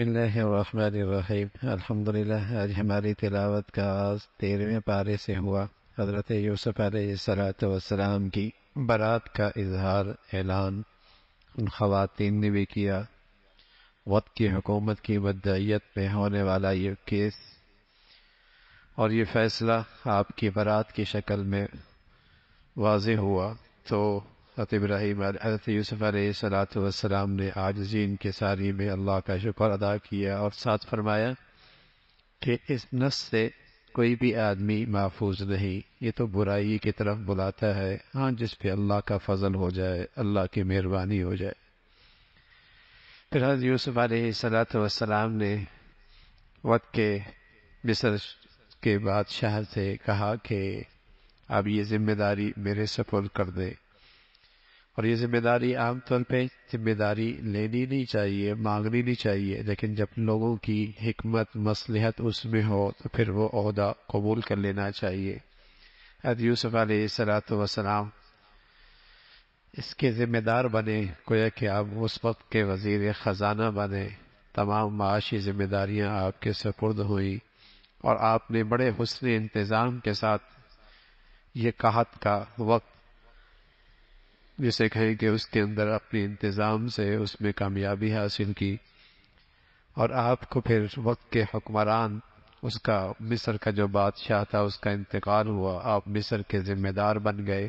بسم اللہ الرحمن الرحیم الحمدللہ۔ آج ہماری تلاوت کا آغاز 13ویں پارے سے ہوا۔ حضرت یوسف علیہ السلام کی برات کا اظہار اعلان ان خواتین نے بھی کیا۔ وقت کی حکومت کی مدعیت میں ہونے والا یہ کیس اور یہ فیصلہ آپ کی برات کی شکل میں واضح ہوا تو حضرت یوسف علیہ السلام نے عاجزی انکساری میں اللہ کا شکر ادا کیا اور ساتھ فرمایا کہ اس نفس سے کوئی بھی آدمی محفوظ نہیں، یہ تو برائی کی طرف بلاتا ہے، ہاں جس پہ اللہ کا فضل ہو جائے، اللہ کی مہربانی ہو جائے۔ پھر حضرت یوسف علیہ السلام نے وقت کے مصر کے بادشاہ سے کہا کہ اب یہ ذمہ داری میرے سپرد کر دے، اور یہ ذمہ داری عام طور پہ ذمہ داری لینی نہیں چاہیے، مانگنی نہیں چاہیے، لیکن جب لوگوں کی حکمت مصلحت اس میں ہو تو پھر وہ عہدہ قبول کر لینا چاہیے۔ حضرت یوسف علیہ السلام اس کے ذمہ دار بنے، گویا کہ آپ اس وقت کے وزیر خزانہ بنے، تمام معاشی ذمہ داریاں آپ کے سپرد ہوئیں، اور آپ نے بڑے حسن انتظام کے ساتھ یہ قحط کا وقت جسے کہیں کہ اس کے اندر اپنے انتظام سے اس میں کامیابی حاصل کی، اور آپ کو پھر وقت کے حکمران، اس کا مصر کا جو بادشاہ تھا اس کا انتقال ہوا، آپ مصر کے ذمہ دار بن گئے،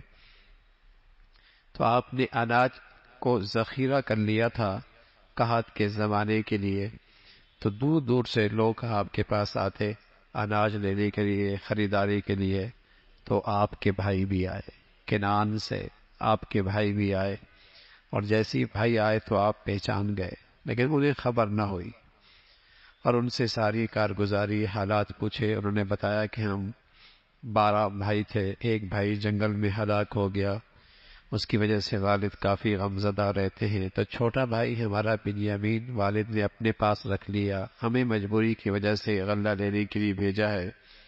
تو آپ نے اناج کو ذخیرہ کر لیا تھا قحط کے زمانے کے لیے، تو دور دور سے لوگ آپ کے پاس آتے اناج لینے کے لیے، خریداری کے لیے، تو آپ کے بھائی بھی آئے کنعان سے، آپ کے بھائی بھی آئے، اور جیسے ہی بھائی آئے تو آپ پہچان گئے، لیکن انہیں خبر نہ ہوئی، اور ان سے ساری کارگزاری حالات پوچھے، انہوں نے بتایا کہ ہم 12 بھائی تھے، ایک بھائی جنگل میں ہلاک ہو گیا، اس کی وجہ سے والد کافی غمزدہ رہتے ہیں، تو چھوٹا بھائی ہمارا بنیامین والد نے اپنے پاس رکھ لیا، ہمیں مجبوری کی وجہ سے غلہ لینے کے لیے بھیجا ہے۔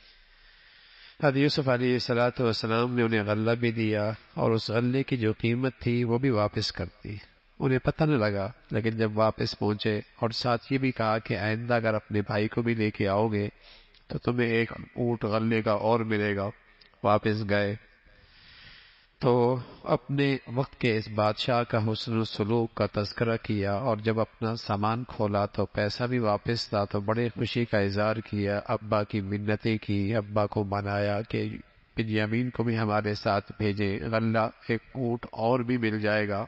حضرت یوسف علیہ السلام نے انہیں غلہ بھی دیا، اور اس غلے کی جو قیمت تھی وہ بھی واپس کر دی، انہیں پتہ نہ لگا، لیکن جب واپس پہنچے اور ساتھ یہ بھی کہا کہ آئندہ اگر اپنے بھائی کو بھی لے کے آؤ گے تو تمہیں ایک اونٹ غلے کا اور ملے گا۔ واپس گئے تو اپنے وقت کے اس بادشاہ کا حسن و سلوک کا تذکرہ کیا، اور جب اپنا سامان کھولا تو پیسہ بھی واپس تھا، تو بڑے خوشی کا اظہار کیا، ابا کی منتیں کی، ابا کو منایا کہ بنیامین کو بھی ہمارے ساتھ بھیجیں، غلہ ایک اونٹ اور بھی مل جائے گا۔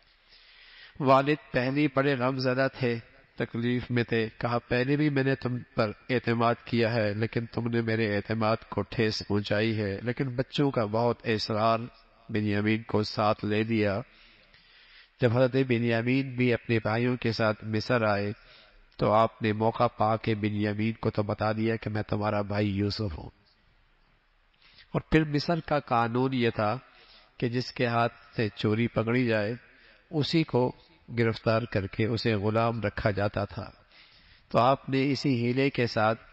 والد پہلے بڑے غم زدہ تھے، تکلیف میں تھے، کہا پہلے بھی میں نے تم پر اعتماد کیا ہے لیکن تم نے میرے اعتماد کو ٹھیس پہنچائی ہے، لیکن بچوں کا بہت اصرار بنیامین کو ساتھ لے دیا۔ جب حضرت بنیامین بھی اپنے بھائیوں کے ساتھ مصر آئے تو آپ نے موقع پا کے بنیامین کو تو بتا دیا کہ میں تمہارا بھائی یوسف ہوں، اور پھر مصر کا قانون یہ تھا کہ جس کے ہاتھ سے چوری پکڑی جائے اسی کو گرفتار کر کے اسے غلام رکھا جاتا تھا، تو آپ نے اسی ہیلے کے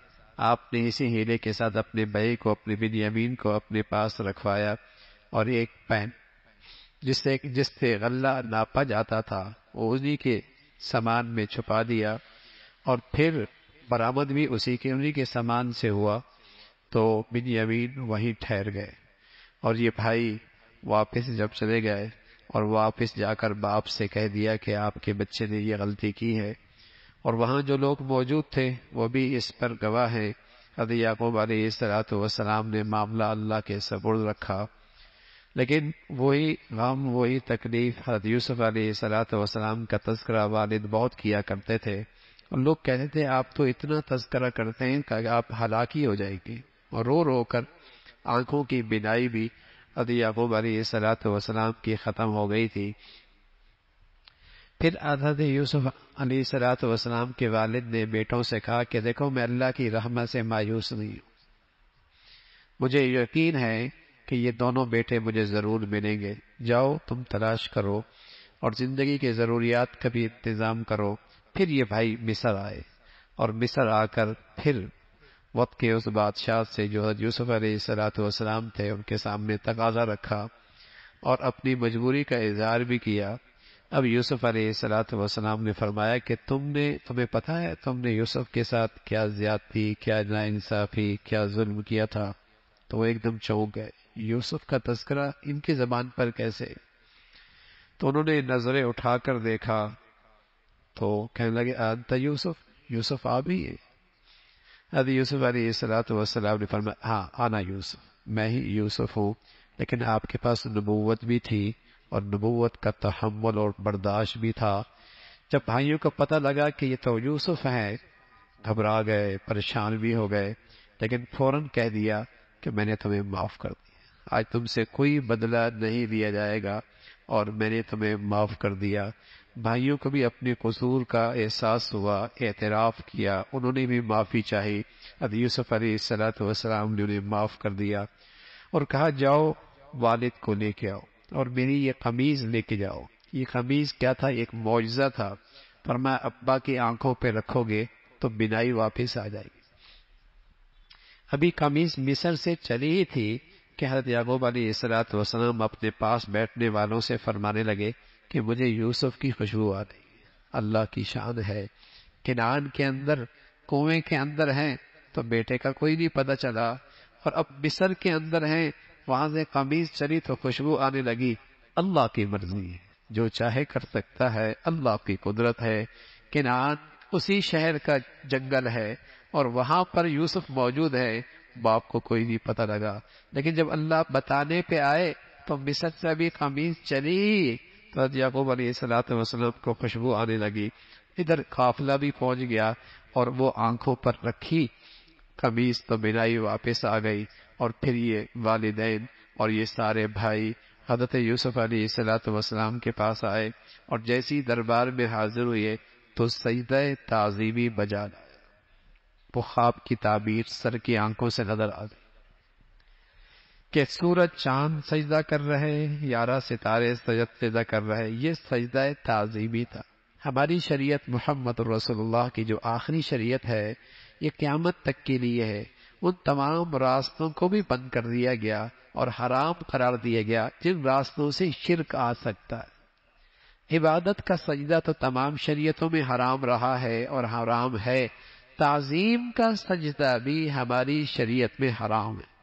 ساتھ اپنے بھائی کو، اپنے بنیامین کو اپنے پاس رکھوایا، اور ایک پین جس سے غلہ ناپا جاتا تھا وہ انہی کے سامان میں چھپا دیا، اور پھر برآمد بھی انہی کے سامان سے ہوا، تو بنیامین وہیں ٹھہر گئے، اور یہ بھائی واپس جب چلے گئے اور واپس جا کر باپ سے کہہ دیا کہ آپ کے بچے نے یہ غلطی کی ہے، اور وہاں جو لوگ موجود تھے وہ بھی اس پر گواہ ہیں، حضرت یعقوب علیہ السلام نے معاملہ اللہ کے سپرد رکھا، لیکن وہی غم، وہی تکلیف حضرت یوسف علیہ السلام کا تذکرہ والد بہت کیا کرتے تھے، اور لوگ کہتے تھے آپ تو اتنا تذکرہ کرتے ہیں کہ آپ ہلاکی ہو جائیں گے، اور رو رو کر آنکھوں کی بینائی بھی حضرت یعقوب علیہ السلام کی ختم ہو گئی تھی۔ پھر حضرت یوسف علیہ السلام کے والد نے بیٹوں سے کہا کہ دیکھو میں اللہ کی رحمت سے مایوس نہیں ہوں، مجھے یقین ہے کہ یہ دونوں بیٹے مجھے ضرور ملیں گے، جاؤ تم تلاش کرو اور زندگی کے ضروریات کا بھی انتظام کرو۔ پھر یہ بھائی مصر آئے، اور مصر آ کر پھر وقت کے اس بادشاہ سے جو حضرت یوسف علیہ السلام تھے ان کے سامنے تقاضا رکھا، اور اپنی مجبوری کا اظہار بھی کیا، اب یوسف علیہ السلام نے فرمایا کہ تمہیں پتہ ہے تم نے یوسف کے ساتھ کیا زیادتی، کیا ناانصافی، کیا ظلم کیا تھا؟ تو وہ ایک دم چونک گئے، یوسف کا تذکرہ ان کی زبان پر کیسے؟ تو انہوں نے نظریں اٹھا کر دیکھا تو کہنے لگے انت یوسف، یوسف آپ ہی ہیں؟ حضرت یوسف علیہ السلام نے فرمایا ہاں آنا یوسف، میں ہی یوسف ہوں، لیکن آپ کے پاس نبوت بھی تھی اور نبوت کا تحمل اور برداشت بھی تھا۔ جب بھائیوں کو پتہ لگا کہ یہ تو یوسف ہیں، گھبرا گئے، پریشان بھی ہو گئے، لیکن فوراً کہہ دیا کہ میں نے تمہیں معاف کر دیا، آج تم سے کوئی بدلہ نہیں لیا جائے گا اور میں نے تمہیں معاف کر دیا۔ بھائیوں کو بھی اپنے قصور کا احساس ہوا، اعتراف کیا، انہوں نے بھی معافی چاہی۔ حضرت یوسف علیہ السلام نے انہیں معاف کر دیا اور کہا جاؤ والد کو لے کے آؤ اور میری یہ قمیض لے کے جاؤ۔ یہ قمیض کیا تھا؟ ایک معجزہ تھا، فرمایا ابا کی آنکھوں پہ رکھو گے تو بینائی واپس آ جائے گی۔ ابھی قمیض مصر سے چلی ہی تھی کہ حضرت یعقوب علیہ السلام اپنے پاس بیٹھنے والوں سے فرمانے لگے کہ مجھے یوسف کی خوشبو آ رہی ہے۔ اللہ کی شان ہے، کنعان کے اندر کنویں کے اندر ہیں تو بیٹے کا کوئی نہیں پتہ چلا، اور اب مصر کے اندر ہیں، وہاں سے قمیض چلی تو خوشبو آنے لگی۔ اللہ کی مرضی ہے، جو چاہے کر سکتا ہے، اللہ کی قدرت ہے۔ کنعان اسی شہر کا جنگل ہے اور وہاں پر یوسف موجود ہے، باپ کو کوئی نہیں پتہ لگا، لیکن جب اللہ بتانے پہ آئے تو مصر سے ابھی قمیض چلی تو حضرت یعقوب علیہ السلام کو خوشبو آنے لگی۔ ادھر قافلہ بھی پہنچ گیا اور وہ آنکھوں پر رکھی قمیض تو بینائی واپس آ گئی، اور پھر یہ والدین اور یہ سارے بھائی حضرت یوسف علیہ السلام کے پاس آئے اور جیسی دربار میں حاضر ہوئے تو سجدہ تعظیمی بجا لایا۔ وہ خواب کی تعبیر سر کی آنکھوں سے نظر آ گئی کہ سورج چاند سجدہ کر رہے، 11 ستارے سجدہ کر رہے، یہ سجدہ تعظیمی تھا۔ ہماری شریعت محمد رسول اللہ کی جو آخری شریعت ہے یہ قیامت تک کے لیے ہے، ان تمام راستوں کو بھی بند کر دیا گیا اور حرام قرار دیا گیا جن راستوں سے شرک آ سکتا ہے۔ عبادت کا سجدہ تو تمام شریعتوں میں حرام رہا ہے اور حرام ہے، تعظیم کا سجدہ بھی ہماری شریعت میں حرام ہے،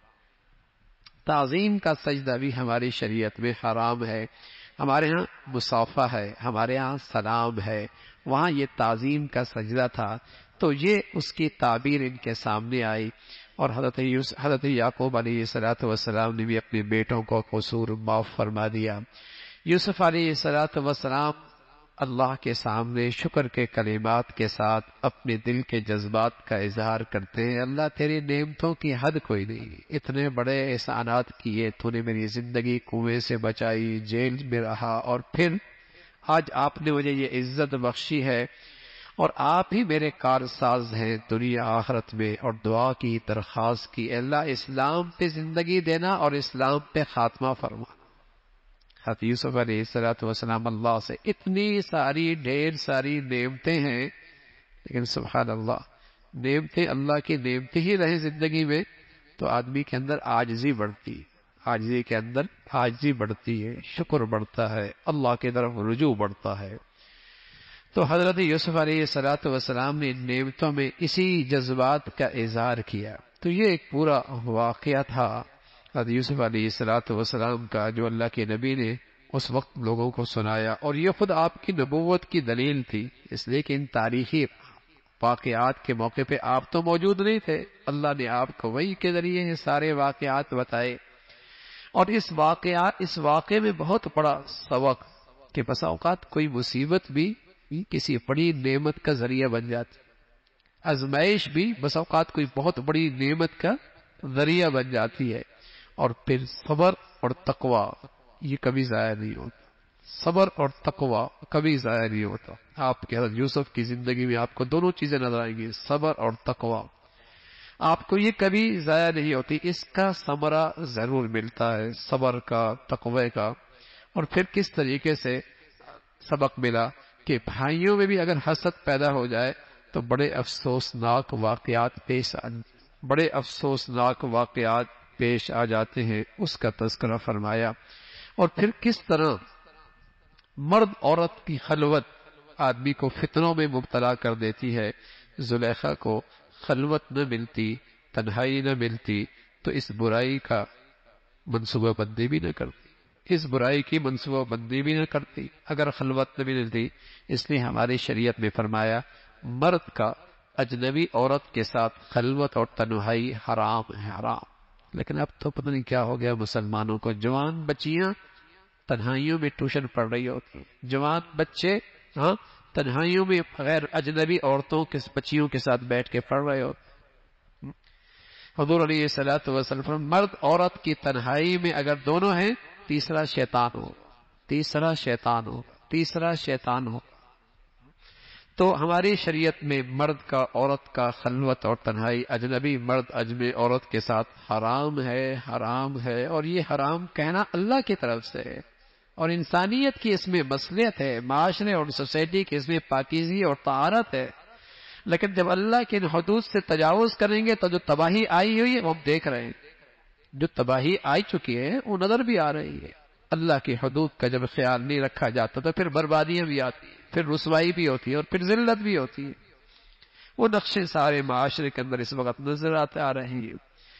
تعظیم کا سجدہ بھی ہماری شریعت میں حرام ہے۔ ہمارے ہاں مصافحہ ہے، ہمارے ہاں سلام ہے، وہاں یہ تعظیم کا سجدہ تھا، تو یہ اس کی تعبیر ان کے سامنے آئی، اور حضرت یعقوب علیہ السلام نے بھی اپنے بیٹوں کو قصور معاف فرما دیا۔ یوسف علیہ السلام اللہ کے سامنے شکر کے کلمات کے ساتھ اپنے دل کے جذبات کا اظہار کرتے ہیں، اللہ تیری نعمتوں کی حد کوئی نہیں، اتنے بڑے احسانات کیے، تو نے میری زندگی کنویں سے بچائی، جیل میں رہا، اور پھر آج آپ نے مجھے یہ عزت بخشی ہے، اور آپ ہی میرے کارساز ہیں دنیا آخرت میں، اور دعا کی درخواست کی اللہ اسلام پہ زندگی دینا اور اسلام پہ خاتمہ فرما۔ حضرت یوسف علیہ السلام اللہ سے اتنی ساری ڈھیر ساری نعمتیں ہیں، لیکن سبحان اللہ نعمتیں اللہ کی نعمتیں ہی رہیں زندگی میں تو آدمی کے اندر عاجزی بڑھتی ہے، عاجزی کے اندر عاجزی بڑھتی ہے، شکر بڑھتا ہے، اللہ کی طرف رجوع بڑھتا ہے۔ تو حضرت یوسف علیہ السلام نے ان نعمتوں میں اسی جذبات کا اظہار کیا۔ تو یہ ایک پورا واقعہ تھا حضرت یوسف علیہ السلام کا، جو اللہ کے نبی نے اس وقت لوگوں کو سنایا، اور یہ خود آپ کی نبوت کی دلیل تھی، اس لیے کہ ان تاریخی واقعات کے موقع پہ آپ تو موجود نہیں تھے، اللہ نے آپ کو وحی کے ذریعے یہ سارے واقعات بتائے، اور اس واقعے میں بہت بڑا سبق کہ بسا اوقات کوئی مصیبت بھی کسی بڑی نعمت کا ذریعہ بن جاتی، آزمائش بھی بسا اوقات کوئی بہت بڑی نعمت کا ذریعہ بن جاتی ہے، اور پھر صبر اور تقوی یہ کبھی ضائع نہیں ہوتا، صبر اور تقوی کبھی ضائع نہیں ہوتا۔ آپ کے حضرت یوسف کی زندگی میں آپ کو دونوں چیزیں نظر آئیں گی، صبر اور تقوی، آپ کو یہ کبھی ضائع نہیں ہوتی، اس کا ثمرہ ضرور ملتا ہے، صبر کا، تقوی کا۔ اور پھر کس طریقے سے سبق ملا کہ بھائیوں میں بھی اگر حسد پیدا ہو جائے تو بڑے افسوسناک واقعات پیش آ جاتے ہیں، اس کا تذکرہ فرمایا، اور پھر کس طرح مرد عورت کی خلوت آدمی کو فتنوں میں مبتلا کر دیتی ہے. زلیخا کو خلوت نہ ملتی، تنہائی نہ ملتی تو اس برائی کا منصوبہ بندی بھی نہ کرتی، اس برائی کی منصوبہ بندی بھی نہ کرتی اگر خلوت نہ ملتی. اس لیے ہماری شریعت میں فرمایا مرد کا اجنبی عورت کے ساتھ خلوت اور تنہائی حرام ہے، حرام. لیکن اب تو پتہ نہیں کیا ہو گیا مسلمانوں کو، جوان بچیاں تنہائیوں میں ٹیوشن پڑھ رہی ہوتی ہیں، جوان بچے تنہائیوں میں غیر اجنبی عورتوں کے بچیوں کے ساتھ بیٹھ کے پڑھ رہے ہوتے. حضور علیہ الصلوۃ والسلام مرد عورت کی تنہائی میں اگر دونوں ہیں تیسرا شیطان ہو، تیسرا شیطان ہو، تیسرا شیطان ہو. تو ہماری شریعت میں مرد کا عورت کا خلوت اور تنہائی اجنبی مرد اجنبی عورت کے ساتھ حرام ہے، حرام ہے. اور یہ حرام کہنا اللہ کی طرف سے ہے اور انسانیت کی اس میں مصلحت ہے، معاشرے اور سوسائٹی کی اس میں پاکیزگی اور طہارت ہے. لیکن جب اللہ کے حدود سے تجاوز کریں گے تو جو تباہی آئی ہوئی ہے وہ ہم دیکھ رہے ہیں، جو تباہی آئی چکی ہے وہ نظر بھی آ رہی ہے. اللہ کی حدود کا جب خیال نہیں رکھا جاتا تو پھر بربادیاں بھی آتی ہیں، پھر رسوائی بھی ہوتی ہے اور پھر ذلت بھی ہوتی ہے. وہ نقشے سارے معاشرے کے اندر اس وقت نظر آتے آ رہے ہیں.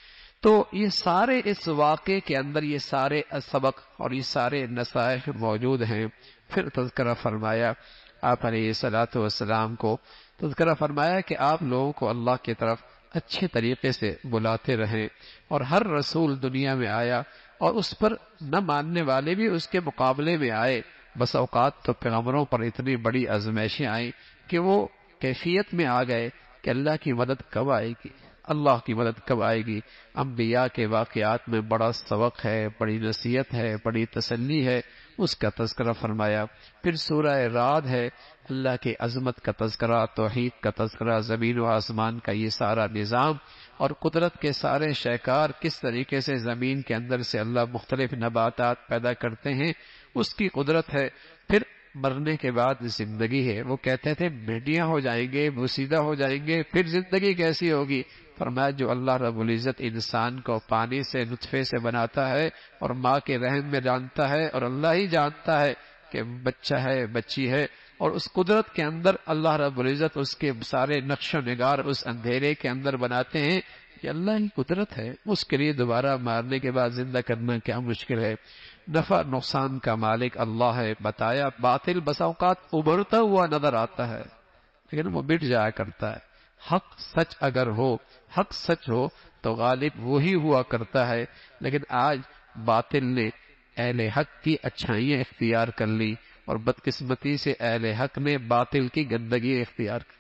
تو یہ سارے اس واقعے کے اندر یہ سارے سبق اور یہ سارے نصائح موجود ہیں. پھر تذکرہ فرمایا آپ علیہ الصلوۃ والسلام کو، تذکرہ فرمایا کہ آپ لوگوں کو اللہ کی طرف اچھے طریقے سے بلاتے رہیں. اور ہر رسول دنیا میں آیا اور اس پر نہ ماننے والے بھی اس کے مقابلے میں آئے. بس اوقات تو پیغمبروں پر اتنی بڑی آزمائشیں آئیں کہ وہ کیفیت میں آ گئے کہ اللہ کی مدد کب آئے گی، اللہ کی مدد کب آئے گی. انبیاء کے واقعات میں بڑا سبق ہے، بڑی نصیحت ہے، بڑی تسلی ہے، اس کا تذکرہ فرمایا. پھر سورہ رعد ہے، اللہ کی عظمت کا تذکرہ، توحید کا تذکرہ، زمین و آسمان کا یہ سارا نظام اور قدرت کے سارے شہکار کس طریقے سے زمین کے اندر سے اللہ مختلف نباتات پیدا کرتے ہیں، اس کی قدرت ہے. پھر مرنے کے بعد زندگی ہے. وہ کہتے تھے بھیڑیاں ہو جائیں گے، بوسیدہ ہو جائیں گے، پھر زندگی کیسی ہوگی؟ فرمایا جو اللہ رب العزت انسان کو پانی سے نطفے سے بناتا ہے اور ماں کے رحم میں جانتا ہے اور اللہ ہی جانتا ہے کہ بچہ ہے بچی ہے، اور اس قدرت کے اندر اللہ رب العزت اس کے سارے نقش و نگار اس اندھیرے کے اندر بناتے ہیں. یہ اللہ کی قدرت ہے، اس کے لیے دوبارہ مارنے کے بعد زندہ کرنا کیا مشکل ہے. نفع نقصان کا مالک اللہ ہے. بتایا باطل بسا اوقات ابھرتا ہوا نظر آتا ہے لیکن وہ مٹ جایا کرتا ہے. حق سچ اگر ہو، حق سچ ہو تو غالب وہی ہوا کرتا ہے. لیکن آج باطل نے اہل حق کی اچھائیاں اختیار کر لی اور بدقسمتی سے اہل حق نے باطل کی گندگی اختیار کی.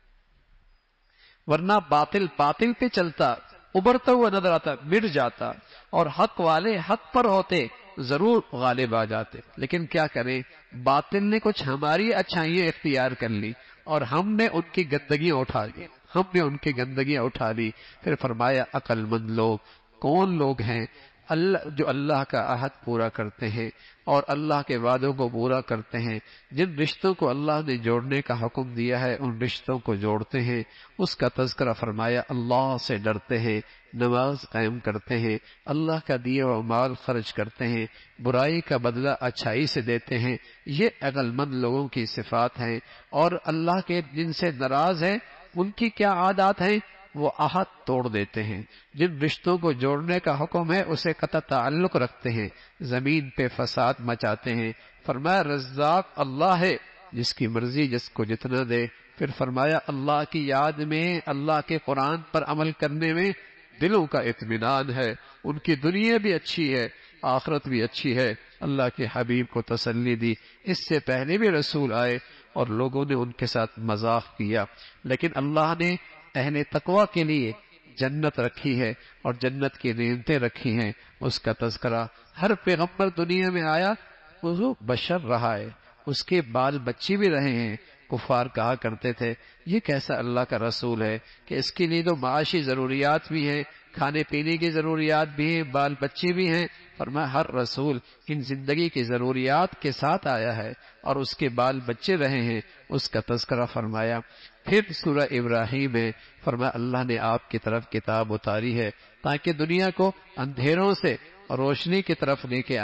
ورنہ باطل باطل پہ چلتا، ابھرتا ہوا نظر آتا، مٹ جاتا، اور حق والے حق پر ہوتے ضرور غالب آ جاتے. لیکن کیا کریں، باطل نے کچھ ہماری اچھائیاں اختیار کر لی اور ہم نے ان کی گندگیاں اٹھا لی، ہم نے ان کی گندگیاں اٹھا لی. پھر فرمایا عقل مند لوگ کون لوگ ہیں؟ جو اللہ کا عہد پورا کرتے ہیں اور اللہ کے وعدوں کو پورا کرتے ہیں، جن رشتوں کو اللہ نے جوڑنے کا حکم دیا ہے ان رشتوں کو جوڑتے ہیں. اس کا تذکرہ فرمایا اللہ سے ڈرتے ہیں، نماز قائم کرتے ہیں، اللہ کا دیا ہوا مال خرچ کرتے ہیں، برائی کا بدلہ اچھائی سے دیتے ہیں. یہ عقل مند لوگوں کی صفات ہیں. اور اللہ کے جن سے ناراض ہیں ان کی کیا عادات ہیں؟ وہ عہد توڑ دیتے ہیں. جن رشتوں کو جوڑنے کا حکم ہے اسے قطع تعلق رکھتے ہیں، زمین پہ فساد مچاتے ہیں. فرمایا رزاق اللہ ہے، جس کی مرضی جس کو جتنا دے. پھر فرمایا اللہ کی یاد میں، اللہ کے قرآن پر عمل کرنے میں دلوں کا اطمینان ہے. ان کی دنیا بھی اچھی ہے، آخرت بھی اچھی ہے. اللہ کے حبیب کو تسلی دی. اس سے پہلے بھی رسول آئے اور لوگوں نے ان کے ساتھ مذاق کیا، لیکن اللہ نے اہل تقوی کے لیے جنت رکھی ہے اور جنت کی نعمتیں رکھی ہیں. اس کا تذکرہ ہر پیغمبر دنیا میں آیا وہ بشر رہا ہے، اس کے بال بچے بھی رہے ہیں. کفار کہا کرتے تھے یہ کیسا اللہ کا رسول ہے کہ اس کے لیے تو معاشی ضروریات بھی ہیں، کھانے پینے کی ضروریات بھی ہیں، بال بچے بھی ہیں. فرمایا ہر رسول ان زندگی کی ضروریات کے ساتھ آیا ہے اور اس کے بال بچے رہے ہیں. اس کا تذکرہ فرمایا. پھر سورہ ابراہیم میں فرمایا اللہ نے آپ کی طرف کتاب اتاری ہے تاکہ دنیا کو اندھیروں سے روشنی کی طرف لے کے آئیں.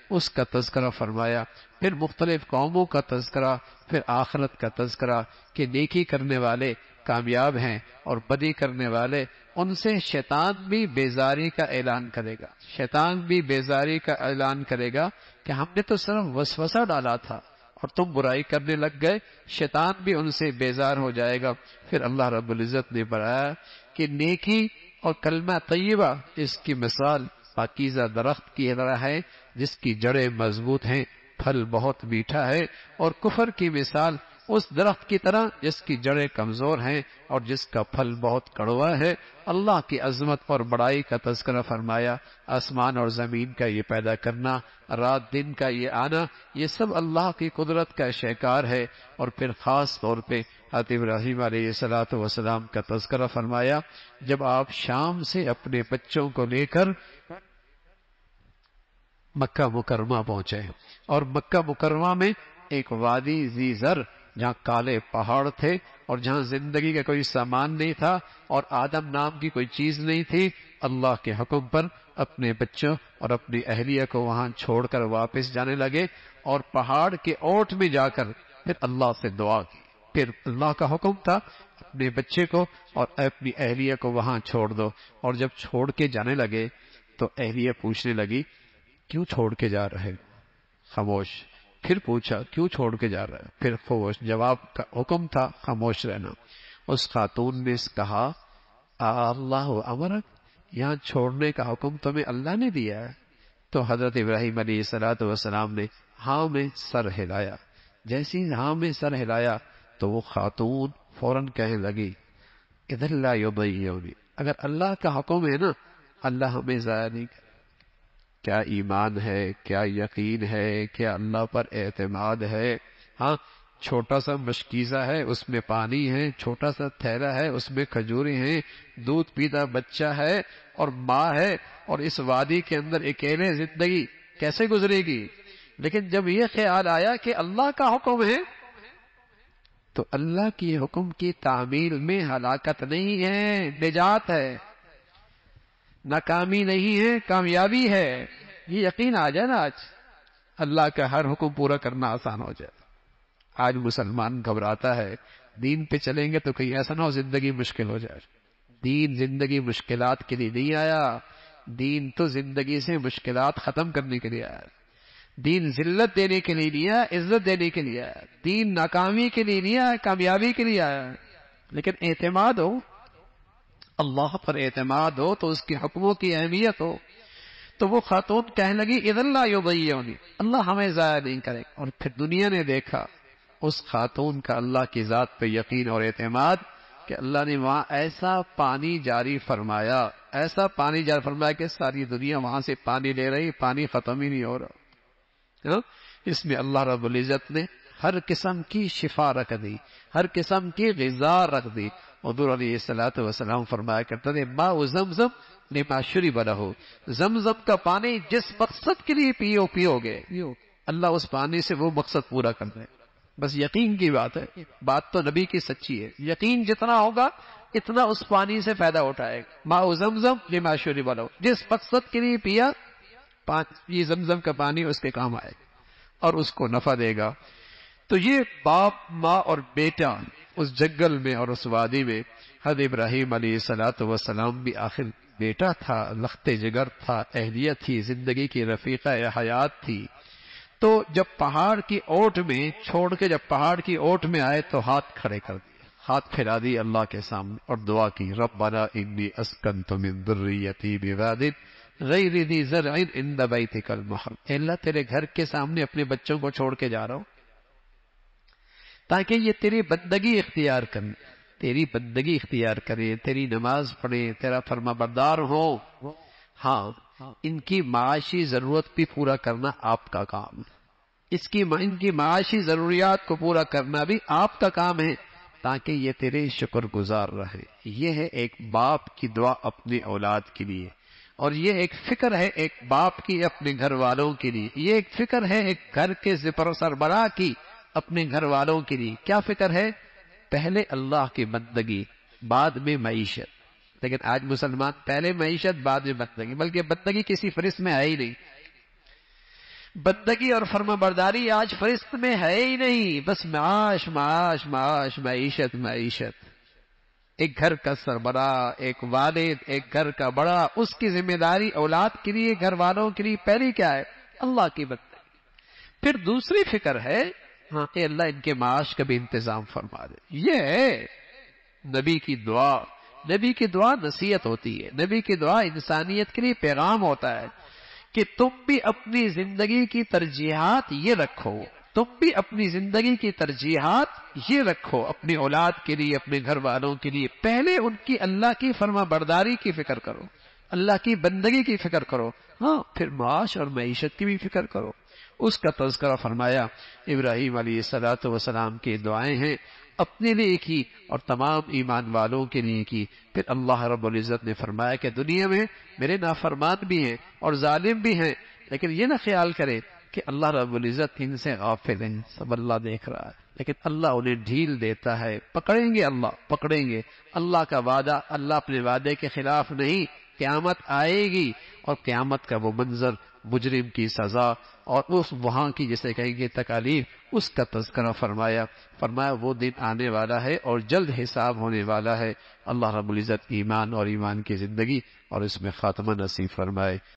اس کا تذکرہ فرمایا، پھر مختلف قوموں کا تذکرہ، پھر آخرت کا تذکرہ کہ نیکی کرنے والے کامیاب ہیں اور بدی کرنے والے، ان سے شیطان بھی بیزاری کا اعلان کرے گا، شیطان بھی بیزاری کا اعلان کرے گا کہ ہم نے تو صرف وسوسہ ڈالا تھا اور تم برائی کرنے لگ گئے، شیطان بھی ان سے بیزار ہو جائے گا۔ پھر اللہ رب العزت نے بتایا کہ نیکی اور کلمہ طیبہ اس کی مثال پاکیزہ درخت کی طرح ہے جس کی جڑیں مضبوط ہیں، پھل بہت میٹھا ہے، اور کفر کی مثال اس درخت کی طرح جس کی جڑیں کمزور ہیں اور جس کا پھل بہت کڑوا ہے۔ اللہ کی عظمت اور بڑائی کا تذکرہ فرمایا، آسمان اور زمین کا یہ پیدا کرنا، رات دن کا یہ آنا، یہ سب اللہ کی قدرت کا شہکار ہے۔ اور پھر خاص طور پہ حضرت ابراہیم علیہ السلام کا تذکرہ فرمایا، جب آپ شام سے اپنے بچوں کو لے کر مکہ مکرمہ پہنچے، اور مکہ مکرمہ میں ایک وادی ذی زر جہاں کالے پہاڑ تھے اور جہاں زندگی کا کوئی سامان نہیں تھا اور آدم نام کی کوئی چیز نہیں تھی، اللہ کے حکم پر اپنے بچوں اور اپنی اہلیہ کو وہاں چھوڑ کر واپس جانے لگے، اور پہاڑ کے اوٹ میں جا کر پھر اللہ سے دعا کی۔ پھر اللہ کا حکم تھا اپنے بچے کو اور اپنی اہلیہ کو وہاں چھوڑ دو، اور جب چھوڑ کے جانے لگے تو اہلیہ پوچھنے لگی کیوں چھوڑ کے جا رہے؟ خاموش۔ پھر پوچھا کیوں چھوڑ کے جا رہا ہے؟ پھر خاموش۔ جواب کا حکم تھا خاموش رہنا۔ اس خاتون نے کہا اللہ امرک، یہاں چھوڑنے کا حکم تمہیں اللہ نے دیا ہے؟ تو حضرت ابراہیم علیہ السلام نے ہاں میں سر ہلایا۔ جیسے ہی ہاں میں سر ہلایا تو وہ خاتون فوراً کہنے لگی اذا لا یضیعنی، اگر اللہ کا حکم ہے نا اللہ ہمیں ضائع نہیں کرے۔ کیا ایمان ہے، کیا یقین ہے، کیا اللہ پر اعتماد ہے۔ ہاں چھوٹا سا مشکیزہ ہے، اس میں پانی ہے، چھوٹا سا تھیلا ہے، اس میں کھجوریں ہیں، دودھ پیتا بچہ ہے اور ماں ہے، اور اس وادی کے اندر اکیلے زندگی کیسے گزرے گی؟ لیکن جب یہ خیال آیا کہ اللہ کا حکم ہے تو اللہ کی حکم کی تعمیل میں ہلاکت نہیں ہے، نجات ہے، ناکامی نہیں ہے، کامیابی ہے۔ یہ یقین آ جائے نا، آج اللہ کا ہر حکم پورا کرنا آسان ہو جائے۔ آج مسلمان گھبراتا ہے دین پہ چلیں گے تو کہیں ایسا نہ ہو زندگی مشکل ہو جائے۔ دین زندگی مشکلات کے لیے نہیں آیا، دین تو زندگی سے مشکلات ختم کرنے کے لیے آیا۔ دین ذلت دینے کے لیے نہیں آیا، عزت دینے کے لیے آیا۔ دین ناکامی کے لیے نہیں آیا، کامیابی کے لیے آیا۔ لیکن اعتماد ہو، اللہ پر اعتماد ہو تو اس کے حکموں کی اہمیت ہو۔ تو وہ خاتون کہنے لگی اذا لا یضیعنی، اللہ ہمیں ضائع نہیں کرے۔ اور پھر دنیا نے دیکھا اس خاتون کا اللہ کی ذات پہ یقین اور اعتماد کہ اللہ نے وہاں ایسا پانی جاری فرمایا، ایسا پانی جاری فرمایا کہ ساری دنیا وہاں سے پانی لے رہی، پانی ختم ہی نہیں ہو رہا۔ اس میں اللہ رب العزت نے ہر قسم کی شفا رکھ دی، ہر قسم کی غذا رکھ دی۔ حضور علیہ السلام فرمایا کرتے تھے ماء زمزم لما شرب لہ، زمزم کا پانی جس مقصد کے لیے پیو گے اللہ اس پانی سے وہ مقصد پورا کر دے۔ بس یقین کی بات ہے، بات تو نبی کی سچی ہے، یقین جتنا ہوگا اتنا اس پانی سے فائدہ اٹھائے گا۔ ماء زمزم لما شرب لہ، جس مقصد کے لیے پیا یہ زمزم کا پانی اس کے کام آئے گا اور اس کو نفع دے گا۔ تو یہ باپ ماں اور بیٹا اس جنگل میں اور اس وادی میں، حضرت ابراہیم علیہ السلام بھی آخر بیٹا تھا، لخت جگر تھا، اہلیت تھی، زندگی کی رفیقہ حیات تھی۔ تو جب پہاڑ کی اوٹ میں چھوڑ کے جب پہاڑ کی اوٹ میں آئے تو ہاتھ کھڑے کر دیے، ہاتھ پھیلا دی اللہ کے سامنے اور دعا کی ربنا انی اسکنت من ذریتی بواد غیر ذی زرع عند بیتک المحرم، اے اللہ تیرے گھر کے سامنے اپنے بچوں کو چھوڑ کے جا رہا ہوں تاکہ یہ تیری بندگی اختیار کریں، تیری بندگی اختیار کریں، تیری نماز پڑھیں، تیرا فرما بردار ہو۔ ہاں ان کی معاشی ضرورت بھی پورا کرنا آپ کا کام ہے، ان کی معاشی ضروریات کو پورا کرنا بھی آپ کا کام ہے تاکہ یہ تیرے شکر گزار رہے۔ یہ ہے ایک باپ کی دعا اپنی اولاد کے لیے، اور یہ ایک فکر ہے ایک باپ کی اپنے گھر والوں کے لیے، یہ ایک فکر ہے ایک گھر کے سربراہ کی اپنے گھر والوں کے لیے۔ کیا فکر ہے؟ پہلے اللہ کی بندگی، بعد میں معیشت۔ لیکن آج مسلمان پہلے معیشت بعد میں بندگی، بلکہ بندگی کسی فہرست میں ہے ہی نہیں۔ بندگی اور فرما برداری آج فہرست میں ہے ہی نہیں، بس معاش معاش معاش، معیشت معیشت۔ ایک گھر کا سربراہ، ایک والد، ایک گھر کا بڑا، اس کی ذمہ داری اولاد کے لیے، گھر والوں کے لیے پہلی کیا ہے؟ اللہ کی بندگی۔ پھر دوسری فکر ہے ہاں اے اللہ ان کے معاش کا بھی انتظام فرما دے۔ یہ ہے نبی کی دعا۔ نبی کی دعا نصیحت ہوتی ہے، نبی کی دعا انسانیت کے لیے پیغام ہوتا ہے کہ تم بھی اپنی زندگی کی ترجیحات یہ رکھو، تم بھی اپنی زندگی کی ترجیحات یہ رکھو اپنی اولاد کے لیے، اپنے گھر والوں کے لیے، پہلے ان کی اللہ کی فرما برداری کی فکر کرو، اللہ کی بندگی کی فکر کرو، ہاں پھر معاش اور معیشت کی بھی فکر کرو۔ اس کا تذکرہ فرمایا۔ ابراہیم علیہ الصلوۃ والسلام کی دعائیں ہیں، اپنے لیے کی اور تمام ایمان والوں کے لیے کی۔ پھر اللہ رب العزت نے فرمایا کہ دنیا میں میرے نافرمان بھی ہیں اور ظالم بھی ہیں، لیکن یہ نہ خیال کرے کہ اللہ رب العزت ان سے غافل ہیں، سب اللہ دیکھ رہا ہے، لیکن اللہ انہیں ڈھیل دیتا ہے، پکڑیں گے، اللہ پکڑیں گے۔ اللہ کا وعدہ، اللہ اپنے وعدے کے خلاف نہیں، قیامت آئے گی اور قیامت کا وہ منظر، مجرم کی سزا اور اس وہاں کی جسے کہیں گے تکالیف، اس کا تذکرہ فرمایا۔ فرمایا وہ دن آنے والا ہے اور جلد حساب ہونے والا ہے۔ اللہ رب العزت ایمان اور ایمان کی زندگی اور اس میں خاتمہ نصیب فرمائے۔